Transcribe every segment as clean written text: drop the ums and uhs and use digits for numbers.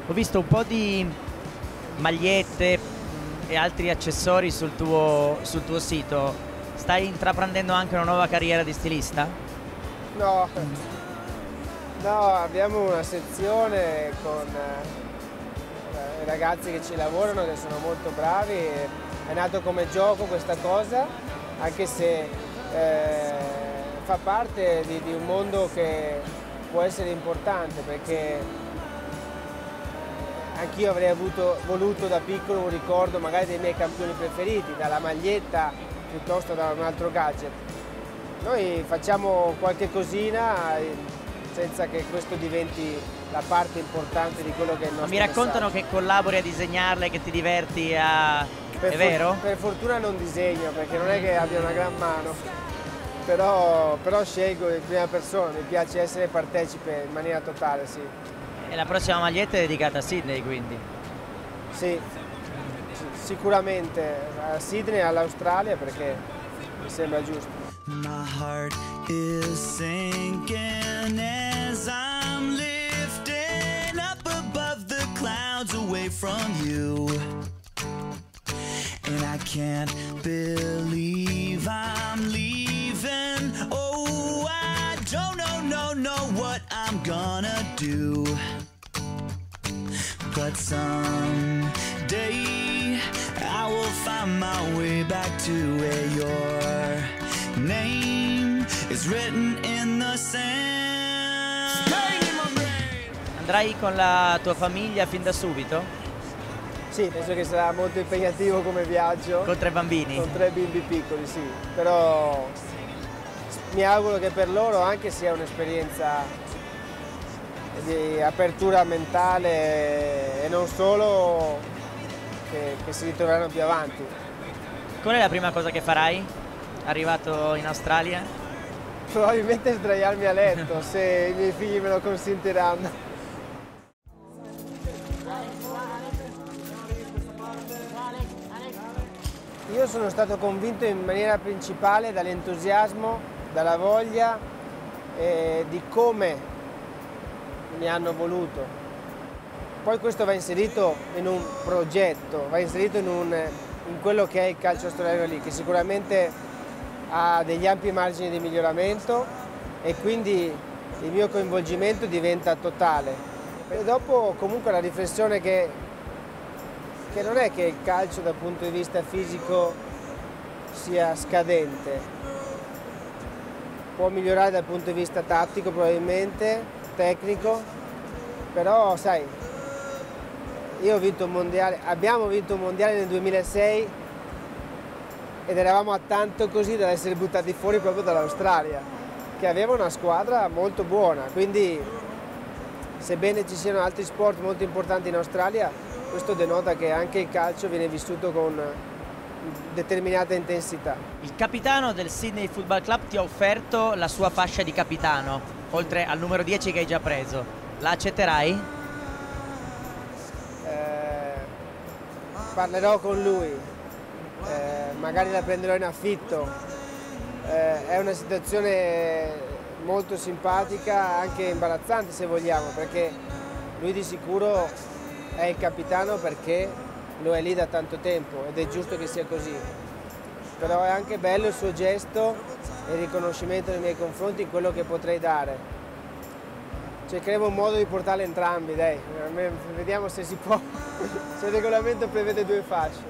Ho visto un po' di magliette e altri accessori sul tuo sito. Stai intraprendendo anche una nuova carriera di stilista? No, no, abbiamo una sezione con i ragazzi che ci lavorano, che sono molto bravi. È nato come gioco questa cosa, anche se fa parte di un mondo che può essere importante, perché anch'io avrei voluto da piccolo un ricordo magari dei miei campioni preferiti, dalla maglietta piuttosto da un altro gadget. Noi facciamo qualche cosina senza che questo diventi la parte importante di quello che è il nostro Mi raccontano messaggio. che collabori a disegnarle, che ti diverti a... È vero? Per fortuna non disegno, perché non è che abbia una gran mano, però scelgo in prima persona, mi piace essere partecipe in maniera totale, sì. E la prossima maglietta è dedicata a Sydney, quindi? Sì, sicuramente a Sydney e all'Australia, perché mi sembra giusto. My heart is sinking as I'm lifting up above the clouds away from you. And I can't believe I'm leaving. Oh, I don't know what I'm gonna do. But someday I will find my way back to where your name is written in the sand. Andrai con la tua famiglia fin da subito? Sì, penso che sarà molto impegnativo come viaggio. Con 3 bambini? Con 3 bimbi piccoli, sì. Però mi auguro che per loro anche sia un'esperienza di apertura mentale e non solo, che si ritroveranno più avanti. Qual è la prima cosa che farai, arrivato in Australia? Probabilmente sdraiarmi a letto, se i miei figli me lo consentiranno. Io sono stato convinto in maniera principale dall'entusiasmo, dalla voglia e di come mi hanno voluto. Poi questo va inserito in un progetto, va inserito in quello che è il calcio australiano lì, che sicuramente ha degli ampi margini di miglioramento e quindi il mio coinvolgimento diventa totale. E dopo comunque la riflessione che non è che il calcio dal punto di vista fisico sia scadente, può migliorare dal punto di vista tattico probabilmente, tecnico, però sai, io ho vinto un mondiale, abbiamo vinto un mondiale nel 2006 ed eravamo a tanto così da essere buttati fuori proprio dall'Australia, che aveva una squadra molto buona, quindi sebbene ci siano altri sport molto importanti in Australia, questo denota che anche il calcio viene vissuto con determinata intensità. Il capitano del Sydney Football Club ti ha offerto la sua fascia di capitano, oltre al numero 10 che hai già preso. La accetterai? Parlerò con lui, magari la prenderò in affitto. È una situazione molto simpatica, anche imbarazzante se vogliamo, perché lui di sicuro è il capitano perché lo è lì da tanto tempo ed è giusto che sia così. Però è anche bello il suo gesto e il riconoscimento nei miei confronti in quello che potrei dare. Cercheremo un modo di portarle entrambi, dai, vediamo se si può, se il regolamento prevede 2 fasce.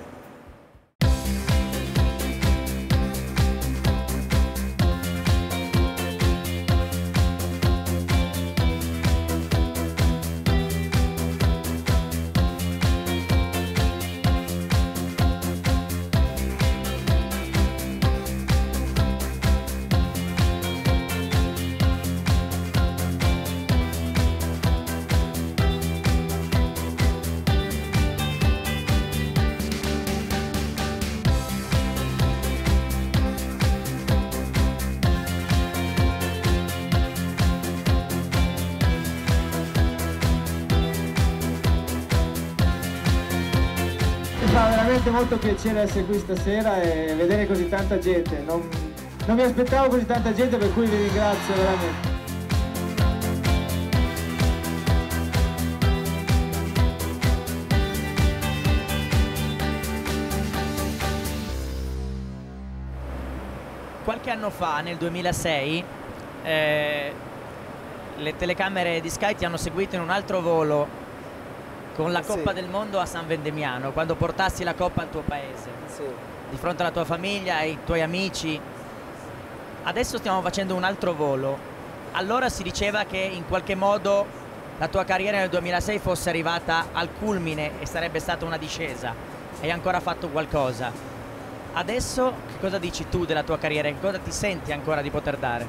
Fa veramente molto piacere essere qui stasera e vedere così tanta gente. Non mi aspettavo così tanta gente, per cui vi ringrazio veramente. qualche anno fa, nel 2006, le telecamere di Sky ti hanno seguito in un altro volo con la Coppa del Mondo a San Vendemiano, quando portassi la Coppa al tuo paese, di fronte alla tua famiglia, ai tuoi amici. Adesso stiamo facendo un altro volo. Allora si diceva che in qualche modo la tua carriera nel 2006 fosse arrivata al culmine e sarebbe stata una discesa. Hai ancora fatto qualcosa. Adesso che cosa dici tu della tua carriera? Che cosa ti senti ancora di poter dare?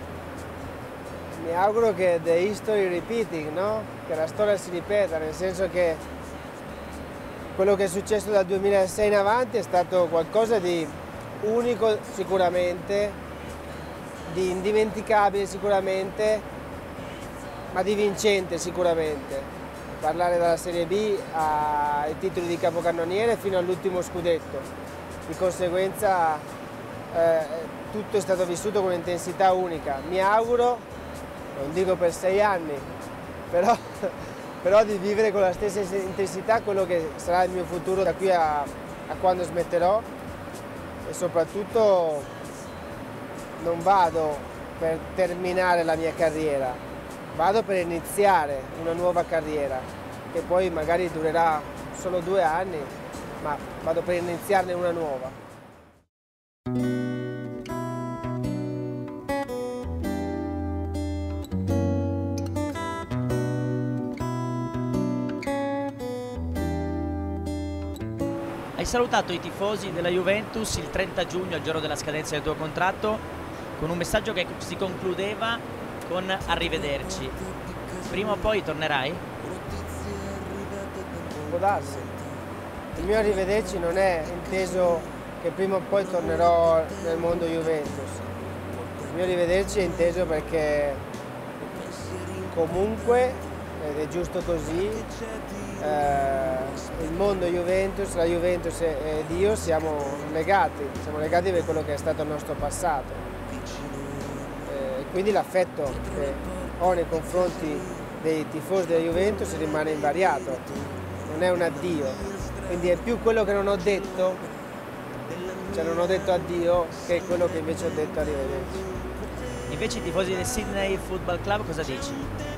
Mi auguro che the history repeating, no? Che la storia si ripeta, nel senso che quello che è successo dal 2006 in avanti è stato qualcosa di unico sicuramente, di indimenticabile sicuramente, ma di vincente sicuramente. Parlare dalla Serie B ai titoli di capocannoniere fino all'ultimo scudetto. Di conseguenza tutto è stato vissuto con un'intensità unica. Mi auguro, non dico per 6 anni, però di vivere con la stessa intensità quello che sarà il mio futuro da qui a quando smetterò, e soprattutto non vado per terminare la mia carriera, vado per iniziare una nuova carriera che poi magari durerà solo 2 anni, ma vado per iniziarne una nuova. Hai salutato i tifosi della Juventus il 30 giugno, il giorno della scadenza del tuo contratto, con un messaggio che si concludeva con arrivederci. Prima o poi tornerai? Può darsi. Il mio arrivederci non è inteso che prima o poi tornerò nel mondo Juventus. Il mio arrivederci è inteso perché comunque, ed è giusto così, il mondo Juventus, la Juventus ed io siamo legati per quello che è stato il nostro passato. Quindi l'affetto che ho nei confronti dei tifosi della Juventus rimane invariato, non è un addio, quindi è più quello che non ho detto, cioè non ho detto addio, che quello che invece ho detto arrivederci. Invece i tifosi del Sydney Football Club cosa dici?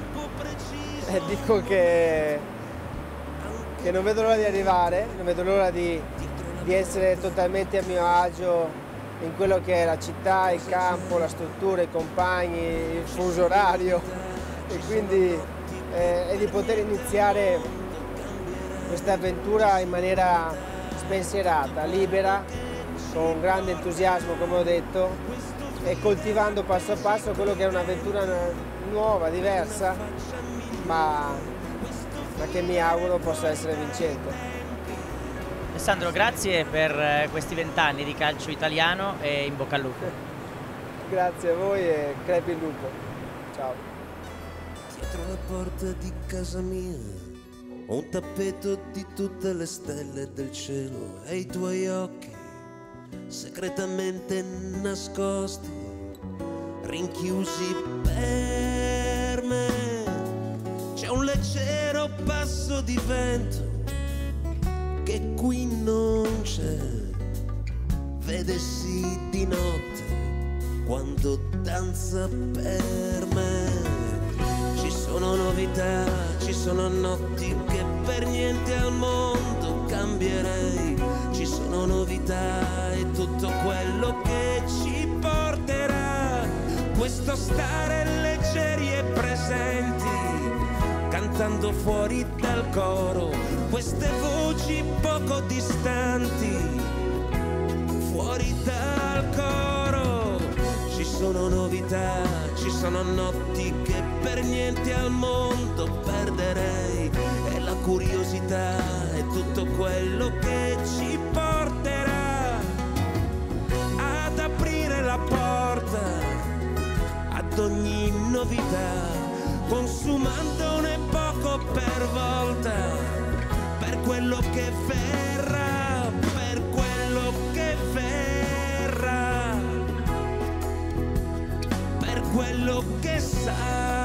Dico che non vedo l'ora di arrivare, non vedo l'ora di essere totalmente a mio agio in quello che è la città, il campo, la struttura, i compagni, il fuso orario, e quindi di poter iniziare questa avventura in maniera spensierata, libera, con grande entusiasmo, come ho detto, e coltivando passo a passo quello che è un'avventura nuova, diversa, ma che mi auguro possa essere vincente. Alessandro, grazie per questi 20 anni di calcio italiano e in bocca al lupo. Grazie a voi e crepi il lupo. Ciao. Dietro la porta di casa mia ho un tappeto di tutte le stelle del cielo e i tuoi occhi segretamente nascosti, rinchiusi per me. C'è un leggero passo di vento che qui non c'è, vedessi di notte quando danza per me. Ci sono novità, ci sono notti che per niente al mondo cambierei. Ci sono novità e tutto quello che ci porterà questo stare leggeri e presenti, cantando fuori dal coro queste voci poco distanti, fuori dal coro. Ci sono novità, ci sono notti che per niente al mondo perderei, e la curiosità è tutto quello che ci porterà ad aprire la porta ad ogni novità, consumandone poco per volta, per quello che verrà, per quello che verrà, per quello che sarà.